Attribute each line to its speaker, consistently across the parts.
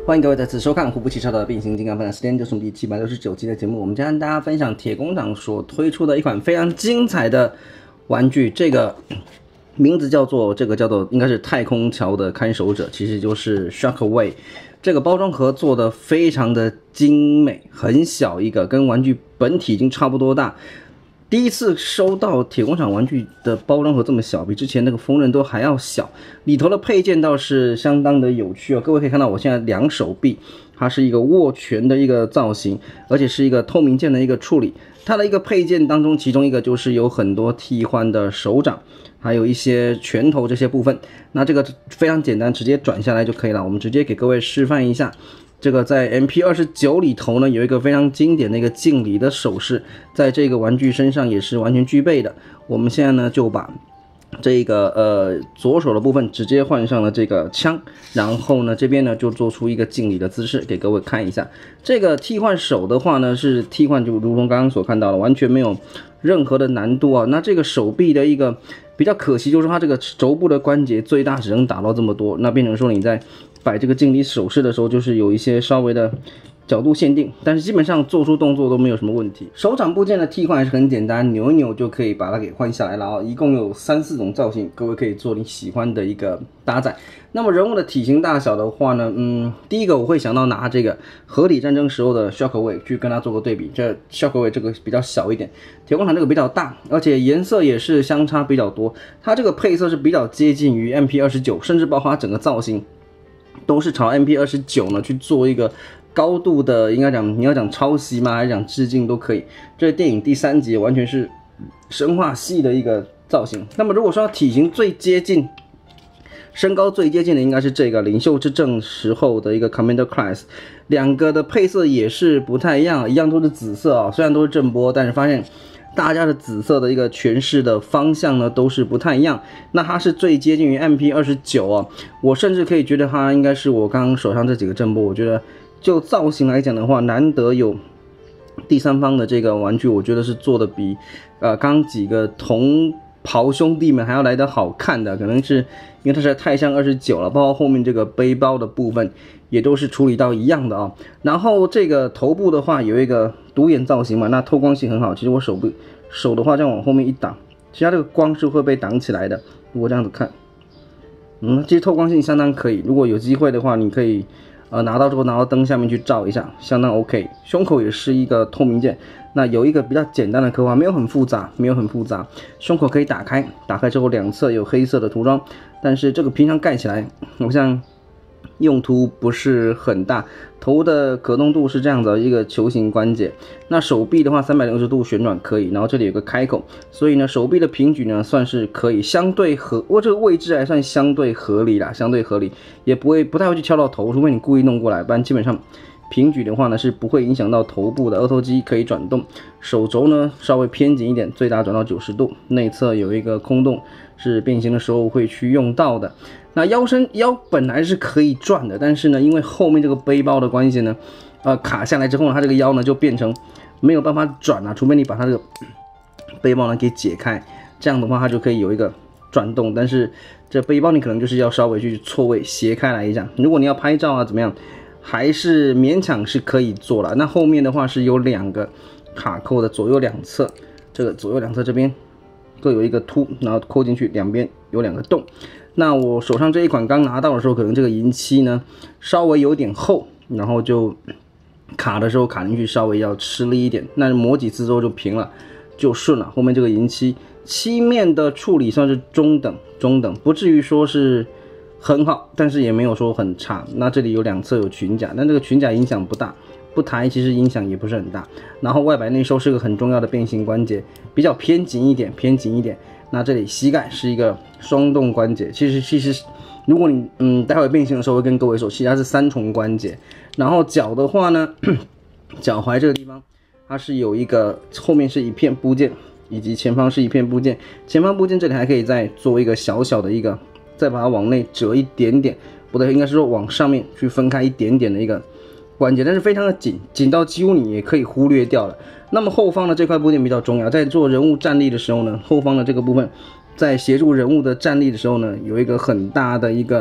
Speaker 1: 欢迎各位再次收看虎扑汽车的变形金刚分享时间，就是我们第769期的节目。我们将跟大家分享铁工厂所推出的一款非常精彩的玩具，这个名字叫做应该是太空桥的看守者，其实就是 Shockwave。这个包装盒做的非常的精美，很小一个，跟玩具本体已经差不多大。第一次收到铁工厂玩具的包装盒这么小，比之前那个锋刃都还要小。里头的配件倒是相当的有趣哦，各位可以看到我现在两手臂，它是一个握拳的一个造型，而且是一个透明件的一个处理。它的一个配件当中，其中一个就是有很多替换的手掌，还有一些拳头这些部分。那这个非常简单，直接转下来就可以了。我们直接给各位示范一下。这个在 MP29 里头呢，有一个非常经典的一个敬礼的手势，在这个玩具身上也是完全具备的。我们现在呢就把这个左手的部分直接换上了这个枪，然后呢这边呢就做出一个敬礼的姿势给各位看一下。这个替换手的话呢是替换，就如同刚刚所看到的，完全没有任何的难度啊。那这个手臂的一个比较可惜就是它这个肘部的关节最大只能打到这么多，那变成说你在摆这个敬礼手势的时候，就是有一些稍微的角度限定，但是基本上做出动作都没有什么问题。手掌部件的替换还是很简单，扭一扭就可以把它给换下来了啊！一共有3-4种造型，各位可以做你喜欢的一个搭载。那么人物的体型大小的话呢，第一个我会想到拿这个合体战争时候的 Shockwave 去跟它做个对比，这 Shockwave 这个比较小一点，铁工厂这个比较大，而且颜色也是相差比较多。它这个配色是比较接近于 MP29， 甚至包括它整个造型都是朝 MP29 呢去做一个高度的，应该讲你要讲抄袭吗，还是讲致敬都可以。这电影第3集完全是生化系的一个造型。那么如果说体型最接近、身高最接近的，应该是这个领袖之证时候的一个 Commander Class。两个的配色也是不太一样，一样都是紫色啊，虽然都是正波，但是发现大家的紫色的一个诠释的方向呢都是不太一样。那它是最接近于 MP29 啊，我甚至可以觉得它应该是我刚刚手上这几个正波，我觉得就造型来讲的话，难得有第三方的这个玩具，我觉得是做的比刚几个同袍兄弟们还要来得好看的，可能是因为它实在太像29了，包括后面这个背包的部分也都是处理到一样的啊。然后这个头部的话有一个独眼造型嘛，那透光性很好。其实我手的话这样往后面一挡，其实它这个光是会被挡起来的。如果这样子看，其实透光性相当可以。如果有机会的话，你可以拿到灯下面去照一下，相当 OK。胸口也是一个透明件，那有一个比较简单的刻画，没有很复杂。胸口可以打开之后两侧有黑色的涂装，但是这个平常盖起来好像用途不是很大。头的可动度是这样子的一个球形关节，那手臂的话360度旋转可以，然后这里有个开口，所以呢手臂的平举呢算是可以，相对这个位置还算相对合理啦，也不太会去敲到头，除非你故意弄过来，不然基本上平举的话呢是不会影响到头部的。二头肌可以转动，手肘呢稍微偏紧一点，最大转到90度，内侧有一个空洞，是变形的时候会去用到的。那腰本来是可以转的，但是呢因为后面这个背包的关系呢卡下来之后呢，它这个腰呢就变成没有办法转了，除非你把它这个背包呢给解开，这样的话它就可以有一个转动，但是这背包你可能就是要稍微去错位斜开来一下，如果你要拍照啊怎么样，还是勉强是可以做了。那后面的话是有2个卡扣的左右两侧，这个左右两侧这边各有一个凸，然后扣进去，两边有2个洞。那我手上这一款刚拿到的时候，可能这个银漆呢稍微有点厚，然后就卡的时候卡进去稍微要吃力一点，那磨几次之后就平了，就顺了。后面这个银漆面的处理算是中等，不至于说是很好，但是也没有说很差。那这里有2侧有裙甲，但这个裙甲影响不大，不抬其实影响也不是很大。然后外摆内收是个很重要的变形关节，比较偏紧一点。那这里膝盖是一个双动关节，其实如果你待会变形的时候会跟各位说，其实它是3重关节。然后脚的话呢，脚踝这个地方它是有一个后面是一片部件，以及前方是一片部件。前方部件这里还可以再做一个小小的一个，再把它往内折一点点，不对，应该是说往上面去分开一点点的一个关节，但是非常的紧到几乎你也可以忽略掉了。那么后方的这块部件比较重要，在做人物站立的时候呢，后方的这个部分在协助人物的站立的时候呢，有一个很大的一个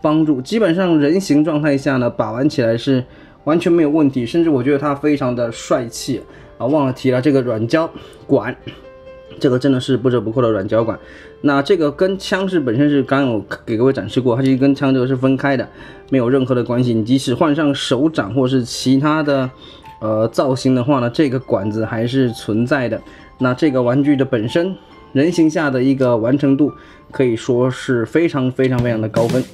Speaker 1: 帮助。基本上人形状态下呢，把玩起来是完全没有问题，甚至我觉得它非常的帅气啊！忘了提了这个软胶管。这个真的是不折不扣的软胶管，那这个跟枪是本身是刚刚我给各位展示过，它其实跟枪这个是分开的，没有任何的关系。你即使换上手掌或是其他的造型的话呢，这个管子还是存在的。那这个玩具的本身人形下的一个完成度可以说是非常的高分。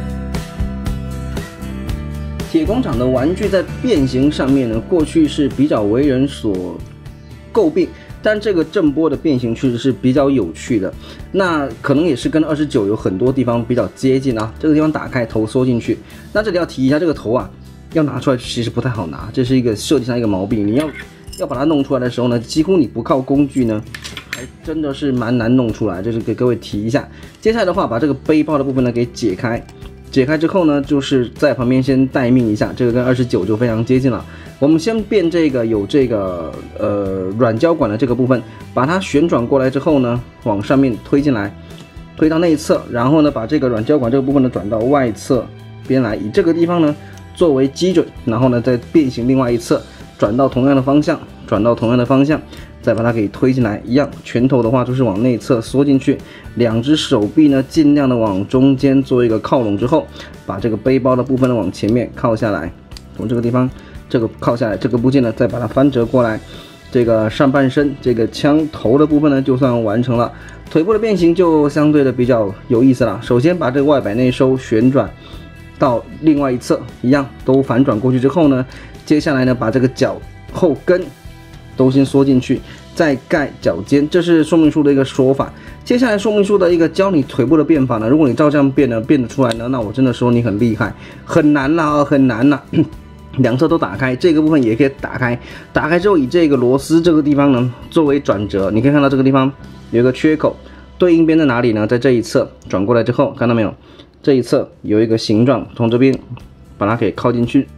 Speaker 1: 铁工厂的玩具在变形上面呢，过去是比较为人所诟病。但这个震波的变形确实是比较有趣的，那可能也是跟29有很多地方比较接近啊。这个地方打开头缩进去，那这里要提一下，这个头啊要拿出来其实不太好拿，这是一个设计上一个毛病。你要把它弄出来的时候呢，几乎你不靠工具呢，还真的是蛮难弄出来，这是给各位提一下。接下来的话，把这个背包的部分呢给解开。解开之后呢，就是在旁边先待命一下，这个跟29就非常接近了。我们先变这个有这个软胶管的这个部分，把它旋转过来之后呢，往上面推进来，推到内侧，然后呢把这个软胶管这个部分呢转到外侧边来，以这个地方呢作为基准，然后呢再变形另外一侧，转到同样的方向，再把它给推进来，一样，拳头的话就是往内侧缩进去，两只手臂呢尽量的往中间做一个靠拢之后，把这个背包的部分呢往前面靠下来，从这个地方这个靠下来，这个部件呢再把它翻折过来，这个上半身这个枪头的部分呢就算完成了。腿部的变形就相对的比较有意思了，首先把这个外摆内收旋转到另外一侧，一样都反转过去之后呢，接下来呢把这个脚后跟都先缩进去，再盖脚尖，这是说明书的一个说法。接下来说明书的一个教你腿部的变法呢，如果你照这样变得出来呢，那我真的说你很厉害，很难啦，很难啦。两侧都打开，这个部分也可以打开，打开之后以这个螺丝这个地方呢作为转折，你可以看到这个地方有一个缺口，对应边在哪里呢？在这一侧转过来之后，看到没有？这一侧有一个形状，从这边把它给靠进去。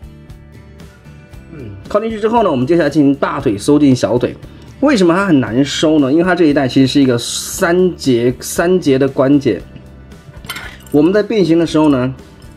Speaker 1: 靠进去之后呢，我们接下来进行大腿收进小腿。为什么它很难收呢？因为它这一带其实是一个三节的关节。我们在变形的时候呢，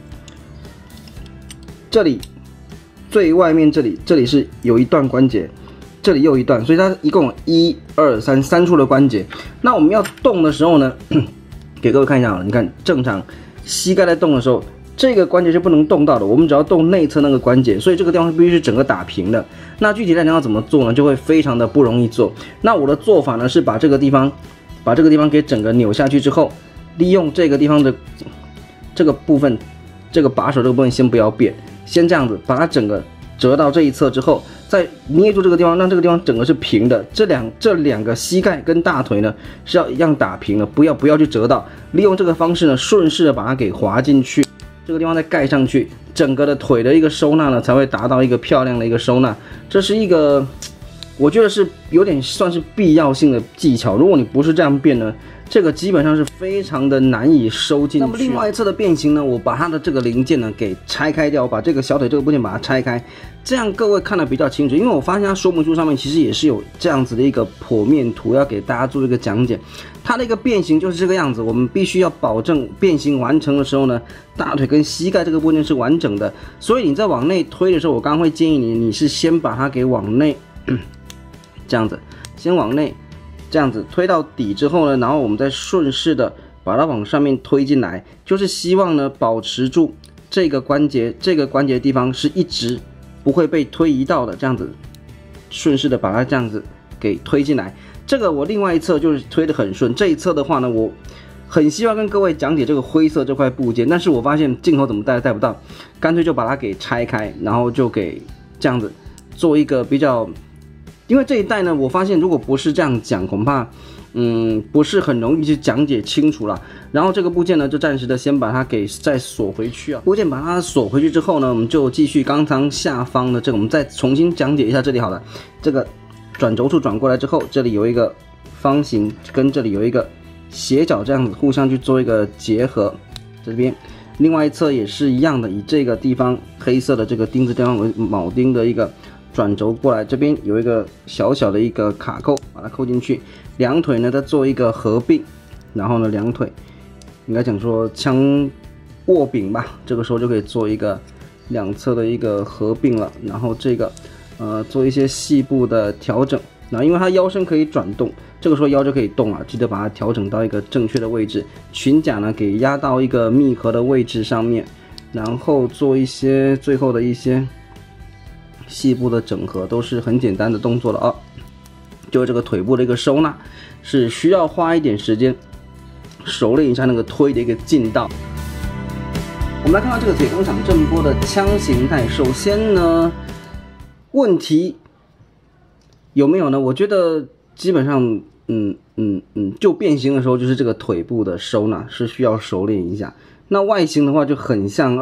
Speaker 1: 这里最外面这里是有一段关节，这里又有一段，所以它一共有1、2、3处的关节。那我们要动的时候呢，给各位看一下啊，你看正常膝盖在动的时候，这个关节是不能动到的，我们只要动内侧那个关节，所以这个地方必须是整个打平的。那具体来讲要怎么做呢？就会非常的不容易做。那我的做法呢是把这个地方给整个扭下去之后，利用这个地方的这个部分，这个把手这个部分先不要变，先这样子把它整个折到这一侧之后，再捏住这个地方，让这个地方整个是平的。这两个膝盖跟大腿呢是要一样打平的，不要去折到。利用这个方式呢，顺势的把它给滑进去。这个地方再盖上去，整个的腿的一个收纳呢，才会达到一个漂亮的一个收纳。这是一个，我觉得是有点算是必要性的技巧。如果你不是这样变呢，这个基本上是非常的难以收进去。那么另外一侧的变形呢，我把它的这个零件呢给拆开掉，把这个小腿这个部件把它拆开，这样各位看得比较清楚。因为我发现它说明书上面其实也是有这样子的一个剖面图，要给大家做一个讲解。它的一个变形就是这个样子，我们必须要保证变形完成的时候呢，大腿跟膝盖这个部件是完整的。所以你在往内推的时候，我刚刚会建议你是先把它给往内这样子，先往内这样子推到底之后呢，然后我们再顺势的把它往上面推进来，就是希望呢保持住这个关节的地方是一直不会被推移到的，这样子顺势的把它这样子给推进来。这个我另外一侧就是推得很顺，这一侧的话呢，我很希望跟各位讲解这个灰色这块部件，但是我发现镜头怎么带不到，干脆就把它给拆开，然后就给这样子做一个比较，因为这一带呢，我发现如果不是这样讲，恐怕不是很容易去讲解清楚了。然后这个部件呢，就暂时的先把它给再锁回去啊。部件把它锁回去之后呢，我们就继续刚刚下方的这个，我们再重新讲解一下这里好了。这个转轴处转过来之后，这里有一个方形，跟这里有一个斜角，这样子互相去做一个结合。这边另外一侧也是一样的，以这个地方黑色的这个钉子地方为铆钉的一个转轴过来，这边有一个小小的一个卡扣，把它扣进去。两腿呢再做一个合并，然后呢两腿应该讲说枪握柄吧，这个时候就可以做一个两侧的一个合并了，然后这个做一些细部的调整。那因为它腰身可以转动，这个时候腰就可以动了，记得把它调整到一个正确的位置。裙甲呢给压到一个密合的位置上面，然后做一些最后的一些细部的整合，都是很简单的动作了啊。就这个腿部的一个收纳是需要花一点时间熟练一下那个推的一个劲道。我们来看到这个铁工厂正波的枪形态，首先呢，问题有没有呢？我觉得基本上，就变形的时候就是这个腿部的收纳是需要熟练一下。那外形的话就很像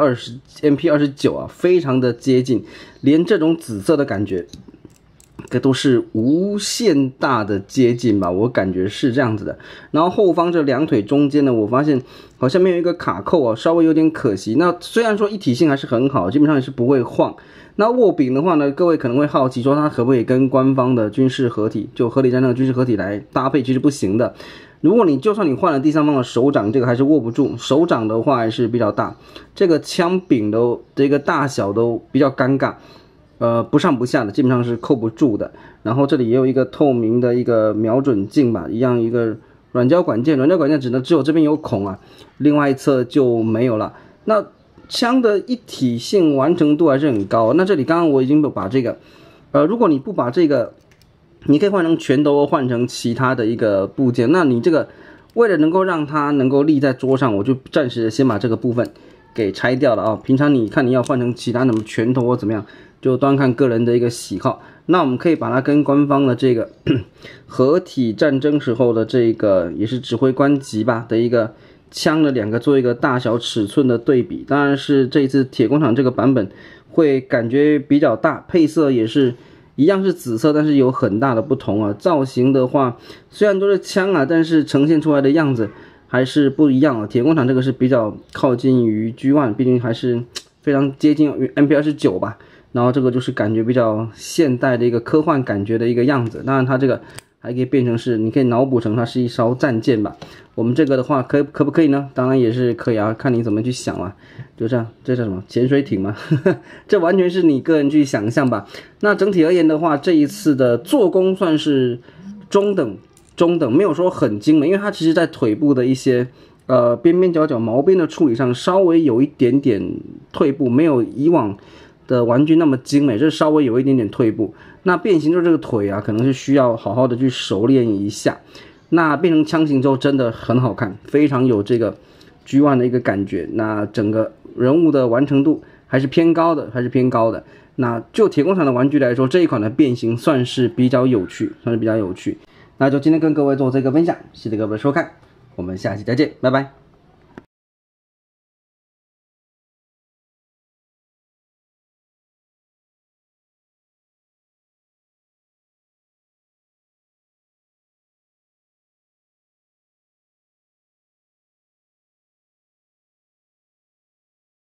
Speaker 1: MP29啊，非常的接近，连这种紫色的感觉，这都是无限大的接近吧，我感觉是这样子的。然后后方这两腿中间呢，我发现好像没有一个卡扣啊，稍微有点可惜。那虽然说一体性还是很好，基本上也是不会晃。那握柄的话呢，各位可能会好奇说它可不可以跟官方的军事合体，就合理战那个军事合体来搭配，其实不行的。如果你就算你换了第三方的手掌，这个还是握不住，手掌的话还是比较大，这个枪柄的这个大小都比较尴尬，不上不下的，基本上是扣不住的。然后这里也有一个透明的一个瞄准镜吧，一样一个软胶管件，软胶管件只有这边有孔啊，另外一侧就没有了。那枪的一体性完成度还是很高。那这里刚刚我已经把这个，如果你不把这个，你可以换成拳头，换成其他的一个部件。那你这个为了能够让它能够立在桌上，我就暂时先把这个部分给拆掉了啊。平常你看你要换成其他什么拳头或怎么样，就端看个人的一个喜好。那我们可以把它跟官方的这个合体战争时候的这个也是指挥官级吧的一个枪的两个做一个大小尺寸的对比。当然是这一次铁工厂这个版本会感觉比较大，配色也是一样是紫色，但是有很大的不同啊。造型的话虽然都是枪啊，但是呈现出来的样子还是不一样啊。铁工厂这个是比较靠近于 G1， 毕竟还是非常接近于 MP29 吧。然后这个就是感觉比较现代的一个科幻感觉的一个样子。当然它这个还可以变成是，你可以脑补成它是一艘战舰吧。我们这个的话可不可以呢？当然也是可以啊，看你怎么去想了。就这样，这叫什么潜水艇吗？这完全是你个人去想象吧。那整体而言的话，这一次的做工算是中等，没有说很精美，因为它其实在腿部的一些边边角角毛边的处理上稍微有一点点退步，没有以往的玩具那么精美，这稍微有一点点退步。那变形就是这个腿啊，可能是需要好好的去熟练一下。那变成枪型之后真的很好看，非常有这个 G1 的一个感觉。那整个人物的完成度还是偏高的，那就铁工厂的玩具来说，这一款的变形算是比较有趣，那就今天跟各位做这个分享，谢谢各位收看，我们下期再见，拜拜。